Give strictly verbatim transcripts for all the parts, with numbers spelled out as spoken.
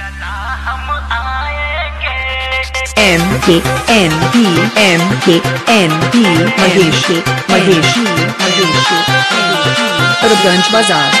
M K N P M K N P Mahesh Mahesh Mahesh अरबगंज बाजार।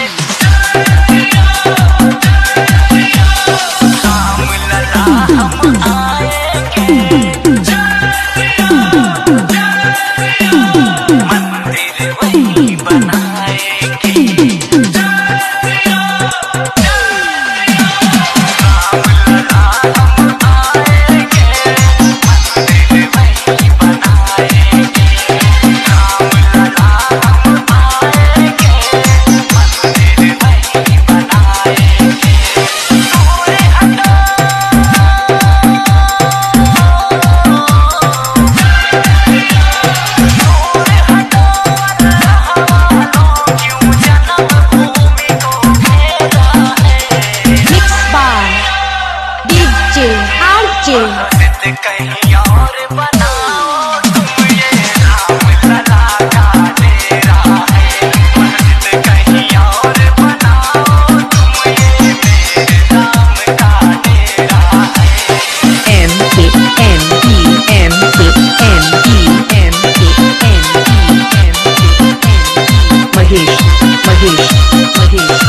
कहीं और बनाओ तुम ये राम लला का डेरा है। मस्जिद कहीं और बनाओ तुम ये मेरे राम का डेरा है। M K N P M K N P M K N P M K N P Mahesh Mahesh Mahesh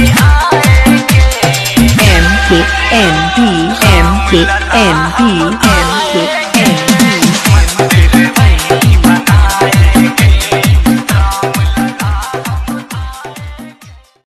M K N P M K N P